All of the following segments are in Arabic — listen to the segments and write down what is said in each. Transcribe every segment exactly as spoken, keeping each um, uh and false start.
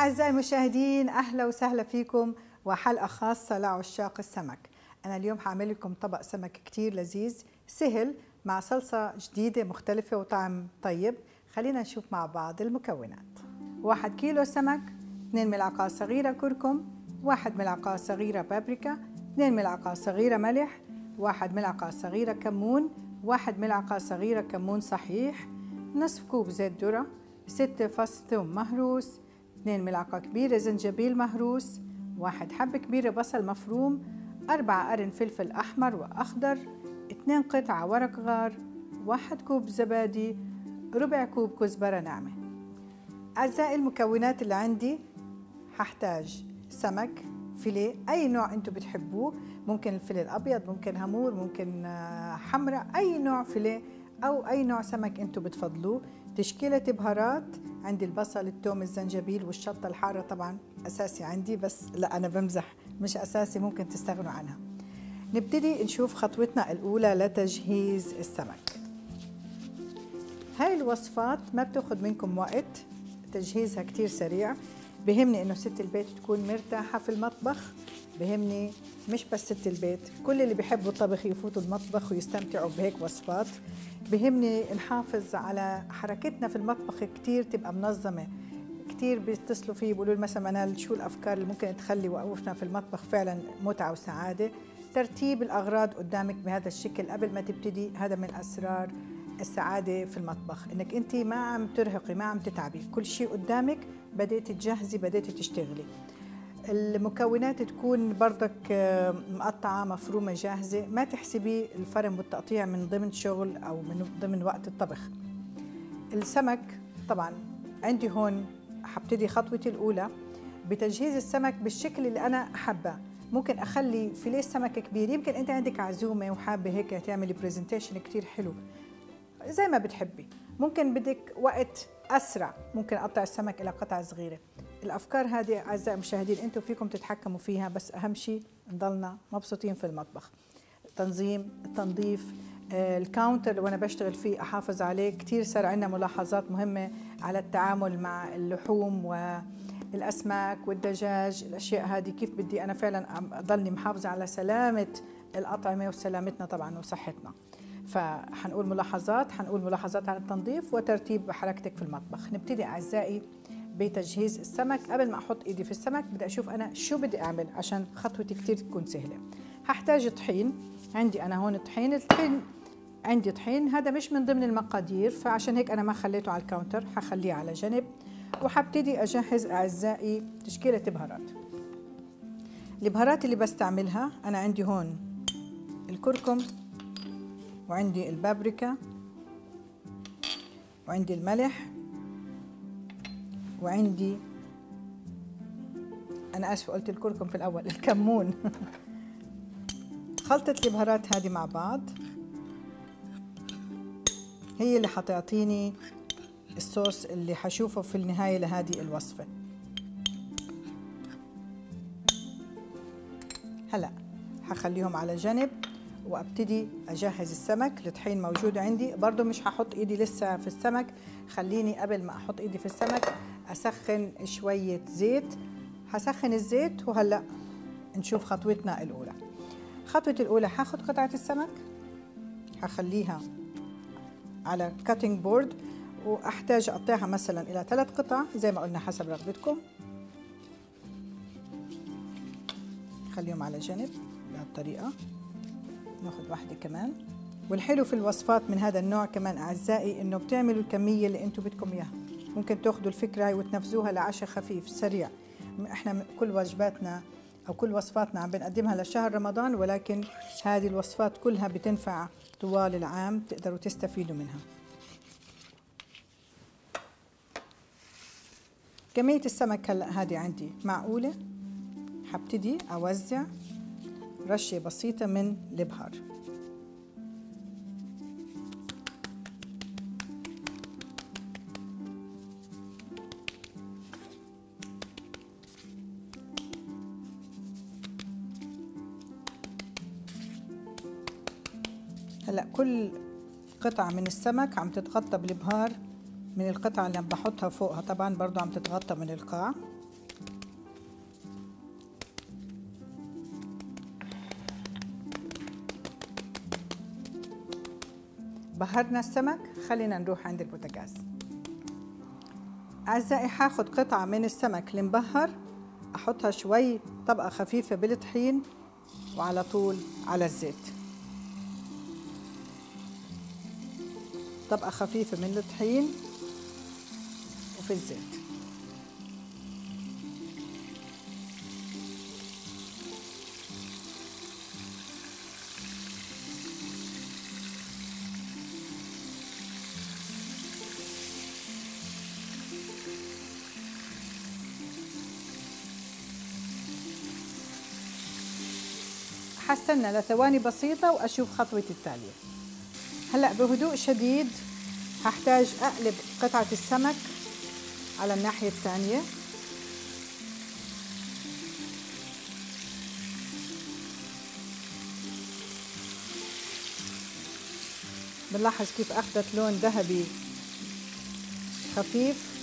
أعزائي المشاهدين، أهلا وسهلا فيكم وحلقة خاصة لعشاق السمك. أنا اليوم هعمل لكم طبق سمك كتير لذيذ سهل مع صلصة جديدة مختلفة وطعم طيب. خلينا نشوف مع بعض المكونات. واحد كيلو سمك، اثنين ملعقة صغيرة كركم، واحد ملعقة صغيرة بابريكا، اثنين ملعقة صغيرة ملح، واحد ملعقة صغيرة كمون، واحد ملعقة صغيرة كمون صحيح، نصف كوب زيت ذرة، ستة فص ثوم مهروس، اثنين ملعقة كبيرة زنجبيل مهروس، واحد حبة كبيرة بصل مفروم، أربعة قرن فلفل أحمر وأخضر، اثنين قطعة ورق غار، واحد كوب زبادي، ربع كوب كزبرة ناعمة. أعزائي المكونات اللي عندي، هحتاج سمك فيليه أي نوع أنتم بتحبوه، ممكن الفيليه الأبيض، ممكن هامور، ممكن حمراء، أي نوع فيليه أو أي نوع سمك أنتم بتفضلوه. تشكيلة بهارات، عندي البصل، الثوم، الزنجبيل والشطة الحارة طبعا أساسي عندي، بس لا أنا بمزح، مش أساسي، ممكن تستغنوا عنها. نبتدي نشوف خطوتنا الأولى لتجهيز السمك. هاي الوصفات ما بتاخد منكم وقت، تجهيزها كتير سريع. بهمني إنه ست البيت تكون مرتاحة في المطبخ، بهمني مش بس ست البيت، كل اللي بيحبوا الطبخ يفوتوا المطبخ ويستمتعوا بهيك وصفات. بهمني نحافظ على حركتنا في المطبخ كتير تبقى منظمة. كتير بيتصلوا فيه بيقولوا لي مثلا منال شو الأفكار اللي ممكن تخلي وقوفنا في المطبخ فعلا متعة وسعادة. ترتيب الأغراض قدامك بهذا الشكل قبل ما تبتدي، هذا من أسرار السعادة في المطبخ، إنك أنت ما عم ترهقي، ما عم تتعبي، كل شيء قدامك بديتي تجهزي، بديتي تشتغلي. المكونات تكون برضك مقطعة مفرومة جاهزة، ما تحسبي الفرم والتقطيع من ضمن شغل أو من ضمن وقت الطبخ. السمك طبعا عندي هون حبتدي خطوتي الأولى بتجهيز السمك بالشكل اللي أنا حابة. ممكن أخلي فيليه سمك كبير، يمكن أنت عندك عزومة وحابة هيك تعملي بريزنتيشن كتير حلو زي ما بتحبي، ممكن بدك وقت أسرع، ممكن أقطع السمك إلى قطع صغيرة. الأفكار هذه أعزائي المشاهدين أنتم فيكم تتحكموا فيها، بس أهم شيء نضلنا مبسوطين في المطبخ. التنظيم، التنظيف، الكاونتر اللي وأنا بشتغل فيه أحافظ عليه. كتير صار عندنا ملاحظات مهمة على التعامل مع اللحوم والأسماك والدجاج، الأشياء هذه كيف بدي أنا فعلا أضلني محافظة على سلامة الأطعمة وسلامتنا طبعا وصحتنا. فحنقول ملاحظات، حنقول ملاحظات على التنظيف وترتيب حركتك في المطبخ. نبتدي أعزائي بتجهيز السمك. قبل ما أحط إيدي في السمك بدي أشوف أنا شو بدي أعمل عشان خطوتي كتير تكون سهلة. هحتاج طحين، عندي أنا هون طحين، الطحين عندي طحين، هذا مش من ضمن المقادير، فعشان هيك أنا ما خليته على الكاونتر، حخليه على جنب. وحبتدي أجهز أعزائي تشكيلة بهارات. البهارات اللي بستعملها أنا عندي هون الكركم، وعندي البابريكا، وعندي الملح، وعندي أنا آسفة قلت الكركم في الأول، الكمون. خلطة البهارات هذه مع بعض هي اللي حتعطيني الصوص اللي حشوفه في النهاية لهذه الوصفة. هلأ حخليهم على جنب وابتدي اجهز السمك. الطحين موجود عندي، برضو مش هحط ايدي لسه في السمك، خليني قبل ما احط ايدي في السمك اسخن شوية زيت. هسخن الزيت وهلا نشوف خطوتنا الاولى. خطوتي الاولى هاخد قطعة السمك، هخليها على كاتنج بورد، واحتاج اقطعها مثلا الى ثلاث قطع زي ما قلنا حسب رغبتكم. خليهم على جنب بهالطريقة. ناخذ واحدة كمان. والحلو في الوصفات من هذا النوع كمان أعزائي إنه بتعملوا الكمية اللي أنتم بدكم إياها، ممكن تاخذوا الفكرة وتنفذوها لعشاء خفيف سريع. إحنا كل وجباتنا أو كل وصفاتنا عم بنقدمها لشهر رمضان، ولكن هذه الوصفات كلها بتنفع طوال العام، تقدروا تستفيدوا منها. كمية السمك هلا هذه عندي معقولة، حبتدي أوزع رشة بسيطة من البهار. هلا كل قطعة من السمك عم تتغطى بالبهار من القطعة اللي عم بحطها فوقها، طبعا برضو عم تتغطى من القاع. بهرنا السمك، خلينا نروح عند البوتاجاز. أعزائي حاخد قطعة من السمك المبهر، أحطها شوي طبقة خفيفة بالطحين وعلى طول على الزيت. طبقة خفيفة من الطحين وفي الزيت. حستنى لثواني بسيطة وأشوف خطوتي التالية. هلأ بهدوء شديد هحتاج أقلب قطعة السمك على الناحية الثانية. بنلاحظ كيف أخذت لون ذهبي خفيف،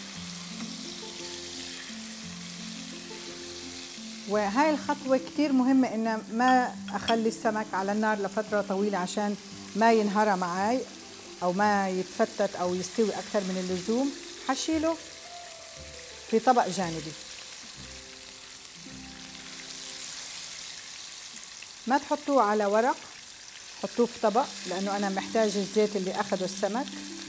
وهاي الخطوة كتير مهمة إن ما أخلي السمك على النار لفترة طويلة عشان ما ينهرى معي أو ما يتفتت أو يستوي أكثر من اللزوم. حشيله في طبق جانبي. ما تحطوه على ورق، حطوه في طبق لأنه أنا محتاج الزيت اللي أخده السمك.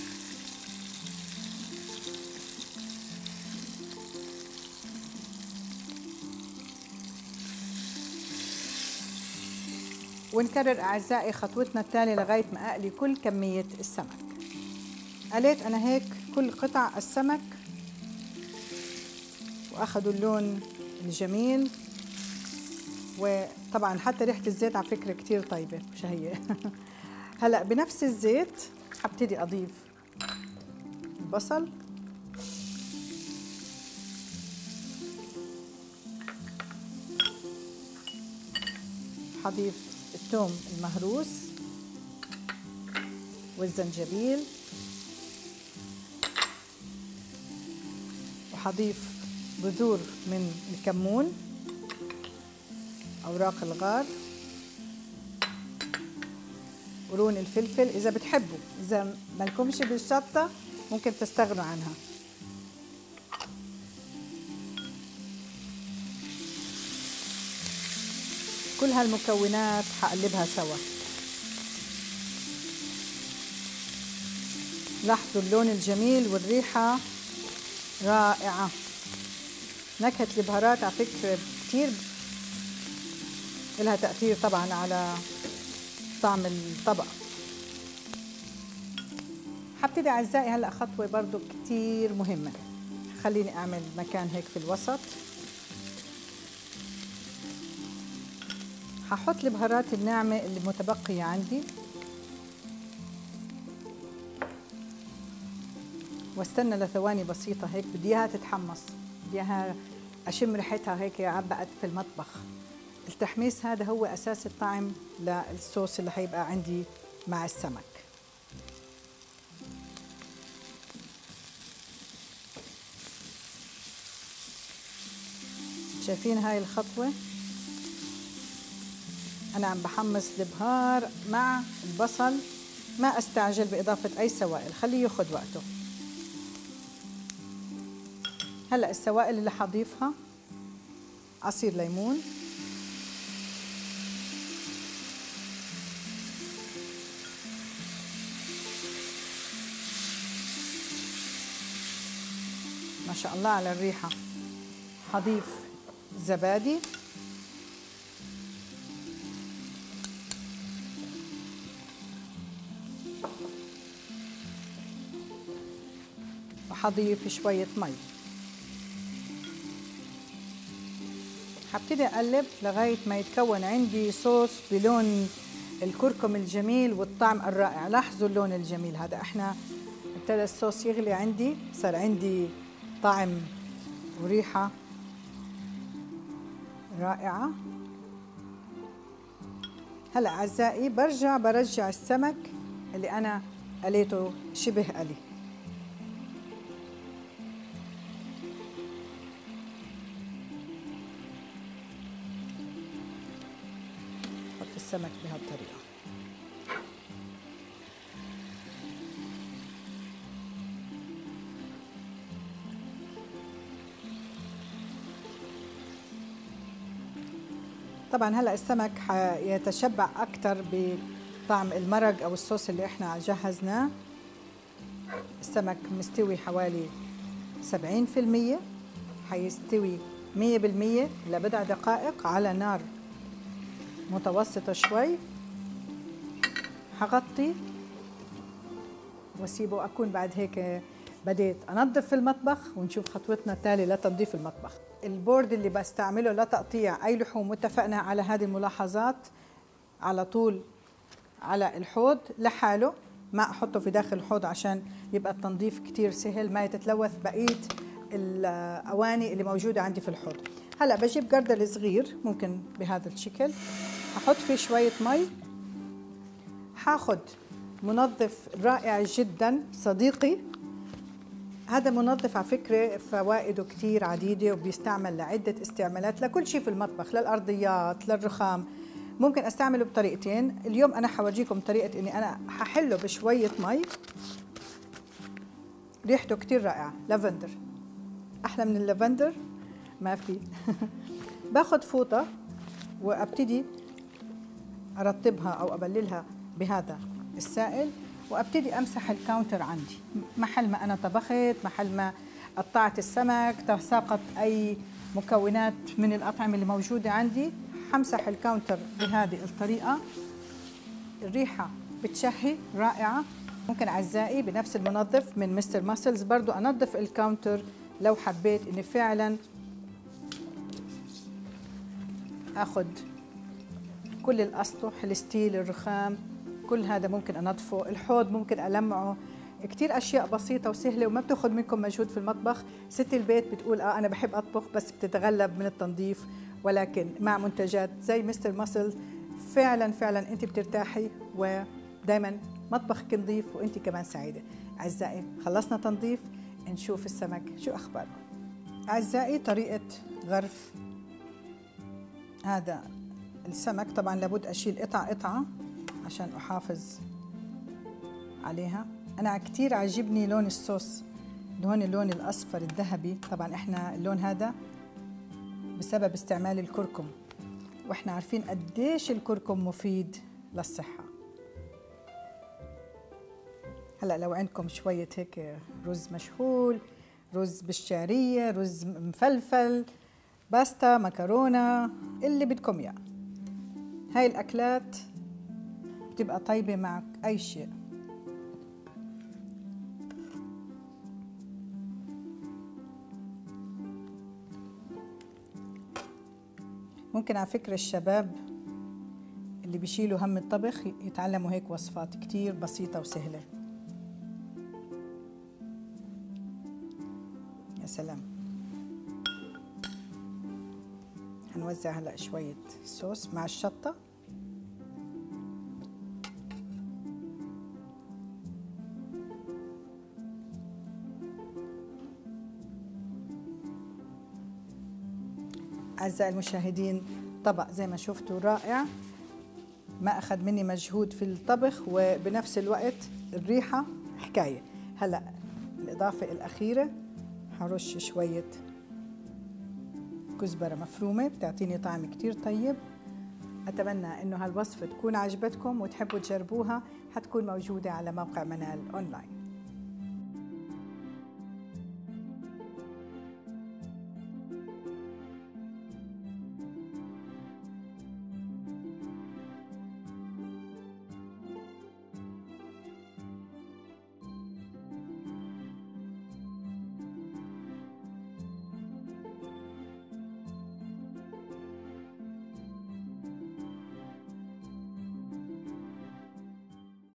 ونكرر أعزائي خطوتنا التالية لغاية ما أقلي كل كمية السمك. قليت أنا هيك كل قطع السمك وأخذوا اللون الجميل، وطبعا حتى ريحة الزيت على فكرة كتير طيبة وشهية. هلأ بنفس الزيت حبتدي أضيف البصل، حضيف الثوم المهروس والزنجبيل، وحضيف بذور من الكمون، أوراق الغار، قرون الفلفل إذا بتحبوا. إذا مالكمش بالشطة ممكن تستغنوا عنها. كل هالمكونات حقلبها سوا. لاحظوا اللون الجميل والريحة رائعة. نكهة البهارات على فكرة كتير لها تأثير طبعا على طعم الطبق. حبتدي أعزائي هلأ خطوة برضو كتير مهمة. خليني أعمل مكان هيك في الوسط. هحط البهارات الناعمة اللي متبقية عندي واستنى لثواني بسيطة هيك. بدي اياها تتحمص، بدي اياها اشم ريحتها هيك عبقت في المطبخ. التحميص هذا هو اساس الطعم للصوص اللي هيبقى عندي مع السمك. شايفين هاي الخطوة؟ أنا عم بحمص البهار مع البصل، ما أستعجل بإضافة أي سوائل، خليه ياخد وقته. هلأ السوائل اللي حضيفها: عصير ليمون، ما شاء الله على الريحة. حضيف زبادي، وحضيف شوية مي. حبتدي أقلب لغاية ما يتكون عندي صوص بلون الكركم الجميل والطعم الرائع. لاحظوا اللون الجميل هذا. احنا ابتدى الصوص يغلي عندي، صار عندي طعم وريحة رائعة. هلا أعزائي برجع برجع السمك اللي أنا قليته شبه قلي. السمك بهالطريقة. طبعا هلا السمك حيتشبع اكثر بطعم المرق او الصوص اللي احنا جهزناه. السمك مستوي حوالي سبعين بالمية، حيستوي مية بالمية لبضع دقائق على نار متوسطة شوي. حغطي واسيبه. اكون بعد هيك بديت انظف في المطبخ، ونشوف خطوتنا التالية لتنظيف المطبخ. البورد اللي بستعمله لتقطيع اي لحوم متفقنا على هذه الملاحظات على طول على الحوض لحاله، ما احطه في داخل الحوض عشان يبقى التنظيف كتير سهل، ما يتلوث بقيه الاواني اللي موجوده عندي في الحوض. هلا بجيب جردل صغير ممكن بهذا الشكل، احط فيه شويه مي، حاخد منظف رائع جدا صديقي. هذا منظف على فكره فوائده كتير عديده وبيستعمل لعده استعمالات لكل شيء في المطبخ، للارضيات للرخام. ممكن استعمله بطريقتين. اليوم انا حورجيكم طريقه اني انا ححله بشويه مي. ريحته كتير رائعه، لافندر، احلى من اللافندر ما في. باخذ فوطه وابتدي ارطبها او ابللها بهذا السائل، وابتدي امسح الكاونتر عندي محل ما انا طبخت، محل ما قطعت السمك، تساقط اي مكونات من الاطعمه اللي موجوده عندي. حمسح الكاونتر بهذه الطريقه. الريحه بتشهي رائعه. ممكن اعزائي بنفس المنظف من مستر ماسلز برضو انظف الكاونتر لو حبيت اني فعلا اخذ كل الاسطح، الستيل، الرخام، كل هذا ممكن انظفه. الحوض ممكن المعه. كتير اشياء بسيطه وسهله وما بتاخذ منكم مجهود في المطبخ. ست البيت بتقول اه انا بحب اطبخ بس بتتغلب من التنظيف، ولكن مع منتجات زي مستر ماسل فعلا فعلا انت بترتاحي ودائما مطبخك نظيف وانت كمان سعيده. اعزائي خلصنا تنظيف، نشوف السمك شو اخباره. اعزائي طريقه غرف هذا السمك، طبعا لابد اشيل قطعه قطعه عشان احافظ عليها. انا كتير عجبني لون الصوص، هون اللون الاصفر الذهبي. طبعا احنا اللون هذا بسبب استعمال الكركم، واحنا عارفين قديش الكركم مفيد للصحه. هلا لو عندكم شويه هيك رز مشهول، رز بالشعريه، رز مفلفل، باستا، مكرونه، اللي بدكم اياه. هاي الاكلات بتبقى طيبه مع اي شيء. ممكن على فكرة الشباب اللي بيشيلوا هم الطبخ يتعلموا هيك وصفات كتير بسيطة وسهلة. يا سلام. هنوزع هلأ شوية صوص مع الشطة. أعزائي المشاهدين طبق زي ما شفتوا رائع، ما أخذ مني مجهود في الطبخ وبنفس الوقت الريحة حكاية. هلأ الإضافة الأخيرة هرش شوية كزبرة مفرومة بتعطيني طعم كتير طيب. أتمنى إنه هالوصفة تكون عجبتكم وتحبوا تجربوها. حتكون موجودة على موقع منال أونلاين.